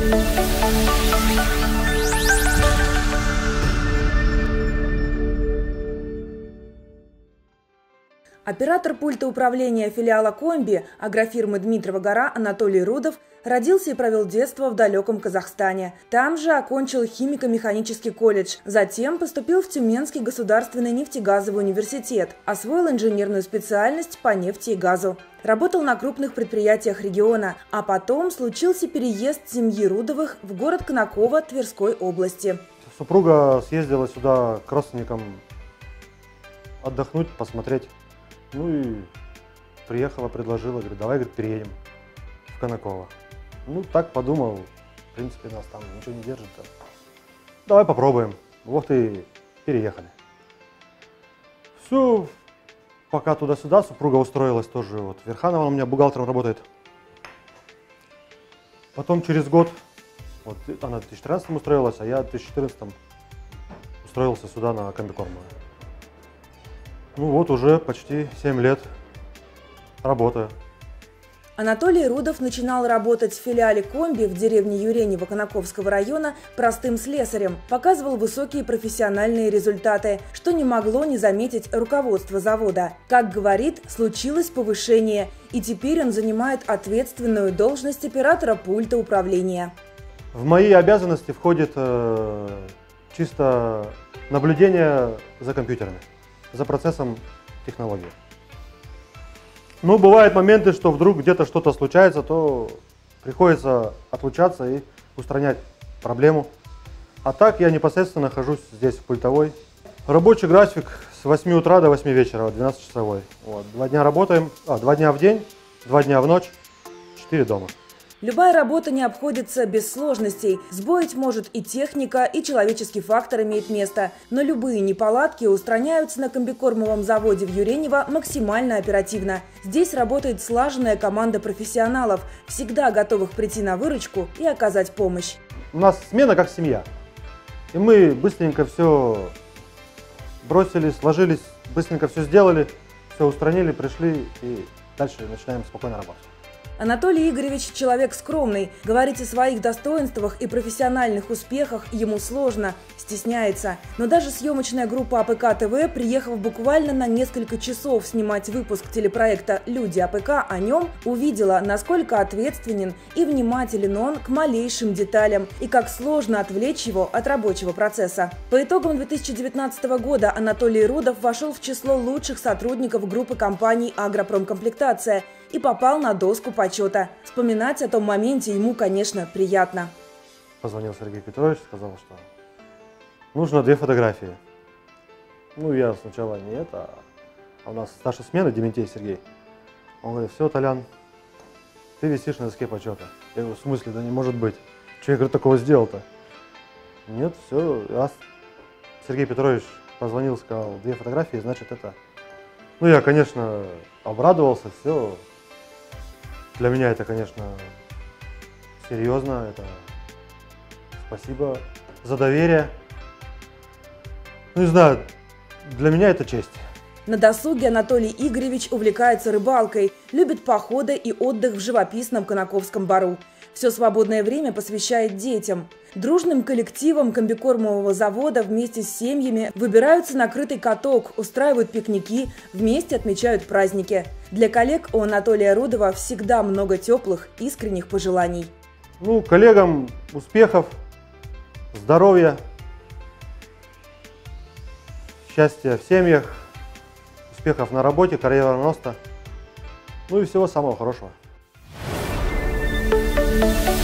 Оператор пульта управления филиала «Комби» агрофирмы «Дмитрова гора» Анатолий Рудов родился и провел детство в далеком Казахстане. Там же окончил химико-механический колледж. Затем поступил в Тюменский государственный нефтегазовый университет. Освоил инженерную специальность по нефти и газу. Работал на крупных предприятиях региона. А потом случился переезд семьи Рудовых в город Конаково Тверской области. Супруга съездила сюда к родственникам отдохнуть, посмотреть. Ну и приехала, предложила, говорит, давай, говорит, переедем в Конаково. Ну, так подумал, в принципе, нас там ничего не держит. Да. Давай попробуем. Вот и переехали. Все, пока туда-сюда, супруга устроилась тоже. Вот Верханова у меня бухгалтером работает. Потом через год, вот она в 2013 устроилась, а я в 2014 устроился сюда на комбикорм. Ну вот уже почти 7 лет работаю. Анатолий Рудов начинал работать в филиале «Комби» в деревне Юренево Конаковского района простым слесарем. Показывал высокие профессиональные результаты, что не могло не заметить руководство завода. Как говорит, случилось повышение, и теперь он занимает ответственную должность оператора пульта управления. В мои обязанности входит чисто наблюдение за компьютерами, за процессом технологии. Ну, бывают моменты, что вдруг где-то что-то случается, то приходится отлучаться и устранять проблему. А так я непосредственно нахожусь здесь, в пультовой. Рабочий график с 8 утра до 8 вечера, 12-часовой. Вот. 2 дня работаем, 2 дня в день, 2 дня в ночь, 4 дома. Любая работа не обходится без сложностей. Сбоить может и техника, и человеческий фактор имеет место. Но любые неполадки устраняются на комбикормовом заводе в Юренево максимально оперативно. Здесь работает слаженная команда профессионалов, всегда готовых прийти на выручку и оказать помощь. У нас смена как семья. И мы быстренько все бросили, сложились, быстренько все сделали, все устранили, пришли и дальше начинаем спокойно работать. Анатолий Игоревич – человек скромный. Говорить о своих достоинствах и профессиональных успехах ему сложно, стесняется. Но даже съемочная группа АПК ТВ, приехав буквально на несколько часов снимать выпуск телепроекта «Люди АПК» о нем, увидела, насколько ответственен и внимателен он к малейшим деталям и как сложно отвлечь его от рабочего процесса. По итогам 2019 года Анатолий Рудов вошел в число лучших сотрудников группы компаний «Агропромкомплектация» и попал на доску почета. Вспоминать о том моменте ему, конечно, приятно. Позвонил Сергей Петрович, сказал, что нужно 2 фотографии. Ну, я сначала нет, а у нас старшая смена, Дементей Сергей. Он говорит, все, Толян, ты висишь на доске почета. Я говорю, в смысле, да не может быть. Что я, говорю, такого сделал-то? Нет, все, раз Сергей Петрович позвонил, сказал, 2 фотографии, значит это... Ну, я, конечно, обрадовался, все. Для меня это, конечно, серьезно. Это спасибо за доверие. Ну, не знаю, для меня это честь. На досуге Анатолий Игоревич увлекается рыбалкой, любит походы и отдых в живописном Конаковском бару. Все свободное время посвящает детям. Дружным коллективом комбикормового завода вместе с семьями выбираются на крытый каток, устраивают пикники, вместе отмечают праздники. Для коллег у Анатолия Рудова всегда много теплых, искренних пожеланий. Ну, коллегам успехов, здоровья, счастья в семьях, успехов на работе, карьерного роста, ну и всего самого хорошего.